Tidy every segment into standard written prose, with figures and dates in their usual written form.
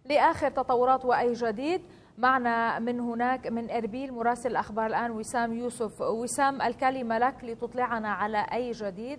لآخر تطورات وأي جديد. معنا من هناك من إربيل مراسل الأخبار الآن وسام يوسف. وسام، الكلمة لك لتطلعنا على أي جديد.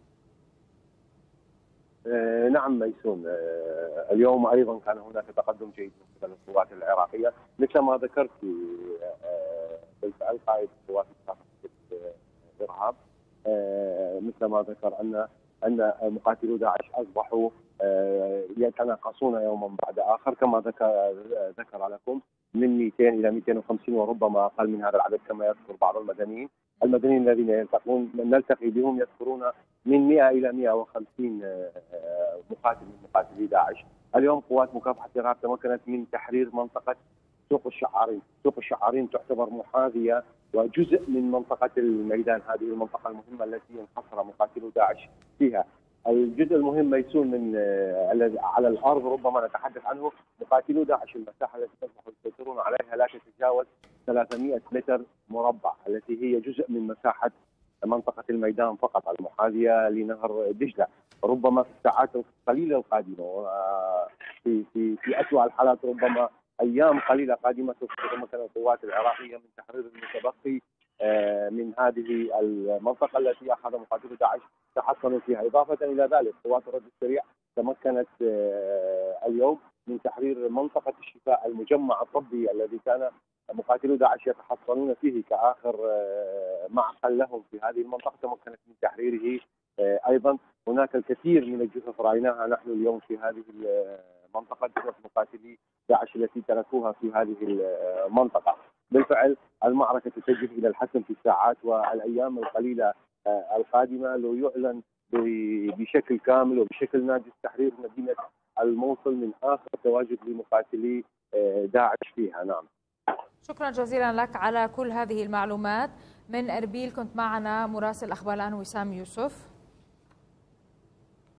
نعم ميسون، اليوم ايضا كان هناك تقدم جيد من قبل القوات العراقيه مثل ما ذكرت. بالفعل قائد قوات مكافحه الارهاب مثل ما ذكر ان مقاتلو داعش اصبحوا يتناقصون يوما بعد اخر، كما ذكر لكم من 200 الى 250 وربما اقل من هذا العدد كما يذكر بعض المدنيين الذين نلتقي بهم يذكرون من 100 الى 150 مقاتل من مقاتلي داعش. اليوم قوات مكافحه الارهاب تمكنت من تحرير منطقه سوق الشعارين. سوق الشعارين تعتبر محاذيه وجزء من منطقه الميدان، هذه المنطقه المهمه التي انحصر مقاتلو داعش فيها. الجزء المهم ميسون من على الارض ربما نتحدث عنه، مقاتلو داعش المساحه التي اصبحوا يسيطرون عليها لا تتجاوز 300 متر مربع، التي هي جزء من مساحه منطقه الميدان فقط المحاذيه لنهر دجله. ربما في الساعات القليله القادمه في اسوء الحالات ربما ايام قليله قادمه سوف تتمكن القوات العراقيه من تحرير المتبقي من هذه المنطقه التي اخذ مقاتلو داعش تحصنوا فيها. اضافه الى ذلك قوات الرد السريع تمكنت اليوم من تحرير منطقه الشفاء، المجمع الطبي الذي كان مقاتلو داعش يتحصنون فيه كآخر معقل لهم في هذه المنطقة، تمكنت من تحريره. أيضا هناك الكثير من الجثث رأيناها نحن اليوم في هذه المنطقة، جثث مقاتلي داعش التي تركوها في هذه المنطقة. بالفعل المعركة تتجه إلى الحسم في الساعات والأيام القليلة القادمة، لو يعلن بشكل كامل وبشكل ناجز تحرير مدينة الموصل من آخر تواجد لمقاتلي داعش فيها. نعم. شكرا جزيلا لك على كل هذه المعلومات. من إربيل كنت معنا مراسل أخبار الآن وسام يوسف.